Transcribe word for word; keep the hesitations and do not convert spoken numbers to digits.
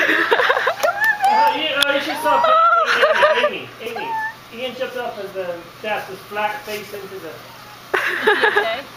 Oh, you, oh, you should stop. Amy, Amy, Amy. Ian jumped off of the desk with flat face into the... Okay.